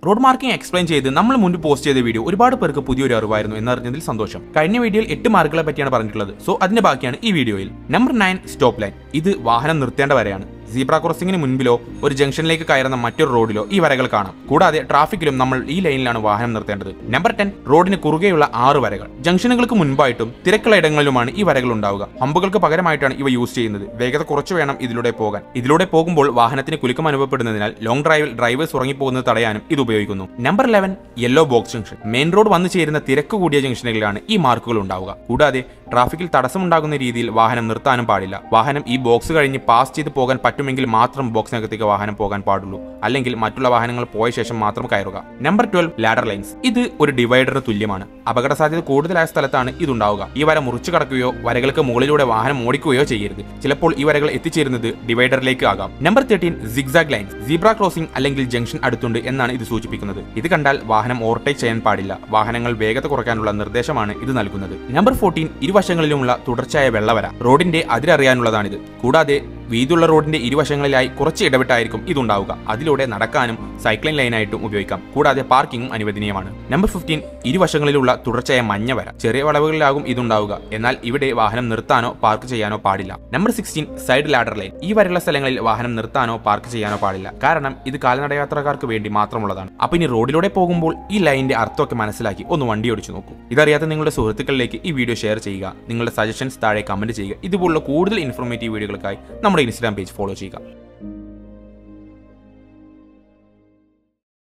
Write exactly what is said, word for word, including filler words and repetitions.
Road marking explain ചെയ്ത് നമ്മൾ മുൻപ് പോസ്റ്റ് ചെയ്ത വീഡിയോ ഒരുപാട് പേർക്ക് പുതിയൊരു അറിവായിരുന്നു എന്നറിഞ്ഞതിൽ സന്തോഷം. കഴിഞ്ഞ വീഡിയോയിൽ എട്ട് മാർക്കുകളെ പറ്റിയാണ് പറഞ്ഞിട്ടുള്ളത്. സോ അതിന്റെ ബാക്കിയാണ് ഈ വീഡിയോയിൽ. Number nine stop line. ഇത് വാഹനം നിർത്തേണ്ട വരെയാണ്. സീബ്ര ക്രോസിംഗിന് മുൻപിലോ ഒരു ജംഗ്ഷനിലേക്ക് കയറുന്ന മറ്റൊരു റോഡിലോ ഈ വരകൾ കാണാം. കൂടാതെ ട്രാഫിക്കിലും നമ്മൾ ഈ ലൈനിലാണ് വാഹനം നിർത്തേണ്ടത്. നമ്പർ ടെൻ റോഡിന് കുറുകെയുള്ള ആറ് വരകൾ. ജംഗ്ഷനുകൾക്ക് മുൻപായിട്ടും തിരക്കുള്ള ഇടങ്ങളിലുമാണ് ഈ വരകൾ ഉണ്ടാവുക. ഹമ്പുകൾക്ക് പകരമായിട്ടാണ് ഇവ യൂസ് ചെയ്യുന്നത്. വേഗത കുറച്ച് വേണം ഇതിലൂടെ പോകാൻ. ഇതിലൂടെ പോകുമ്പോൾ വാഹനത്തിന് കുലുക്കം അനുഭവപ്പെടുന്നതിനാൽ ലോങ് ഡ്രൈവിൽ ഡ്രൈവേഴ്സ് ഉറങ്ങിപ്പോകുന്നത് തടയാനും ഇത് ഉപയോഗിക്കുന്നു. Number eleven yellow box junction. Main road വന്നു ചേരുന്ന തിരക്ക് കൂടിയ ജംഗ്ഷനുകളിലാണ് ഈ മാർക്കുകൾ ഉണ്ടാവുക. കൂടാതെ ട്രാഫിക്കിൽ തടസ്സമുണ്ടാകുന്ന രീതിയിൽ വാഹനം നിർത്താനും പാടില്ല. വാഹനം ഈ ബോക്സ് കഴിഞ്ഞ് പാസ് ചെയ്ത് പോകാൻ പറ്റുമെങ്കിൽ മാത്രം ബോക്സിനകത്തേക്ക് വാഹനം പോകാൻ പാടുള്ളൂ. അല്ലെങ്കിൽ മറ്റുള്ള വാഹനങ്ങൾ പോയ ശേഷം മാത്രം കയറുക. Number twelve ladder lines. ഇത് ഒരു ഡിവൈഡറിന് തുല്യമാണ്. അപകട സാധ്യത കൂടുതലായ സ്ഥലത്താണ് ഇതുണ്ടാവുക. ഈ വര മുറിച്ചു കടക്കുകയോ വരകൾക്ക് മുകളിലൂടെ വാഹനം ഓടിക്കുകയോ ചെയ്യരുത്. ചിലപ്പോൾ ഈ വരകൾ എത്തിച്ചേരുന്നത് ഡിവൈഡറിലേക്ക് ആകാം. Number thirteen zigzag lines. Zebra crossing അല്ലെങ്കിൽ ജംഗ്ഷൻ അടുത്തുണ്ട് എന്നാണ് ഇത് സൂചിപ്പിക്കുന്നത്. ഇത് കണ്ടാൽ വാഹനം ഓവർടേക്ക് ചെയ്യാൻ പാടില്ല. വാഹനങ്ങൾ വേഗത കുറയ്ക്കാനുള്ള നിർദ്ദേശമാണ് ഇത് നൽകുന്നത്. നമ്പർ ഫോർട്ടീൻ ഇരുവശങ്ങളിലുമുള്ള തുടർച്ചയായ വെള്ളവര. റോഡിന്റെ അതിരറിയാനുള്ളതാണിത്. കൂടാതെ വീതിയുള്ള റോഡിന്റെ ഇരുവശങ്ങളിലായി കുറച്ച് ഇടവിട്ടായിരിക്കും ഇതുണ്ടാവുക. അതിലൂടെ നടക്കാനും സൈക്ലിംഗ് ലൈനായിട്ടും ഉപയോഗിക്കാം. കൂടാതെ പാർക്കിംഗും അനുവദനീയമാണ്. നമ്പർ ഫിഫ്റ്റീൻ ഇരുവശങ്ങളിലുള്ള തുടർച്ചയായ മഞ്ഞ വര. ചെറിയ വളവുകളിലാകും ഇതുണ്ടാവുക. എന്നാൽ ഇവിടെ വാഹനം നിർത്താനോ പാർക്ക് ചെയ്യാനോ പാടില്ല. Number sixteen side ladder line. ഈ വരെയുള്ള സ്ഥലങ്ങളിൽ വാഹനം നിർത്താനോ പാർക്ക് ചെയ്യാനോ പാടില്ല. കാരണം ഇത് കാൽനടയാത്രക്കാർക്ക് വേണ്ടി മാത്രമുള്ളതാണ്. അപ്പൊ ഇനി റോഡിലൂടെ പോകുമ്പോൾ ഈ ലൈനിന്റെ അർത്ഥമൊക്കെ മനസ്സിലാക്കി ഒന്ന് വണ്ടി ഓടിച്ചു നോക്കൂ. ഇതറിയാത്ത നിങ്ങളുടെ സുഹൃത്തുക്കളിലേക്ക് ഈ വീഡിയോ ഷെയർ ചെയ്യുക. നിങ്ങളുടെ സജഷൻസ് താഴെ കമന്റ് ചെയ്യുക. ഇതുപോലുള്ള കൂടുതൽ ഇൻഫോർമേറ്റീവ് വീഡിയോകൾക്കായി നമ്മുടെ ഇൻസ്റ്റാഗ്രാം പേജ് ഫോളോ ചെയ്യുക.